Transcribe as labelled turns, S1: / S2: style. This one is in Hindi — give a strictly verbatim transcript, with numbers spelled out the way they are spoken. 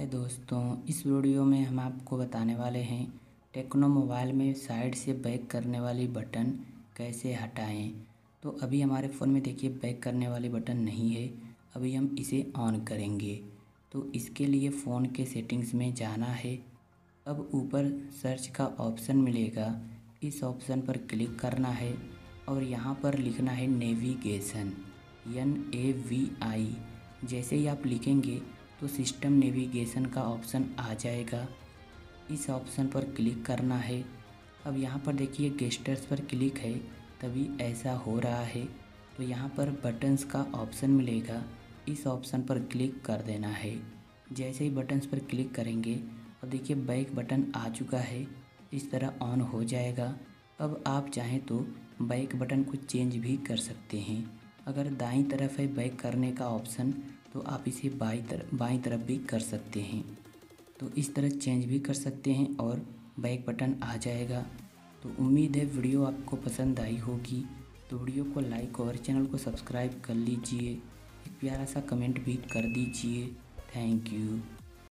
S1: हाय दोस्तों, इस वीडियो में हम आपको बताने वाले हैं टेक्नो मोबाइल में साइड से बैक करने वाली बटन कैसे हटाएं। तो अभी हमारे फ़ोन में देखिए बैक करने वाली बटन नहीं है। अभी हम इसे ऑन करेंगे। तो इसके लिए फ़ोन के सेटिंग्स में जाना है। अब ऊपर सर्च का ऑप्शन मिलेगा, इस ऑप्शन पर क्लिक करना है और यहाँ पर लिखना है navigation, N A V I. जैसे ही आप लिखेंगे तो सिस्टम नेविगेशन का ऑप्शन आ जाएगा। इस ऑप्शन पर क्लिक करना है। अब यहाँ पर देखिए गेस्टर्स पर क्लिक है, तभी ऐसा हो रहा है। तो यहाँ पर बटन्स का ऑप्शन मिलेगा, इस ऑप्शन पर क्लिक कर देना है। जैसे ही बटन्स पर क्लिक करेंगे और देखिए बैक बटन आ चुका है, इस तरह ऑन हो जाएगा। अब आप चाहें तो बैक बटन को चेंज भी कर सकते हैं। अगर दाईं तरफ है बैक करने का ऑप्शन तो आप इसे बाईं तरफ बाईं तरफ भी कर सकते हैं। तो इस तरह चेंज भी कर सकते हैं और बैक बटन आ जाएगा। तो उम्मीद है वीडियो आपको पसंद आई होगी। तो वीडियो को लाइक और चैनल को सब्सक्राइब कर लीजिए। एक प्यारा सा कमेंट भी कर दीजिए। Thank you.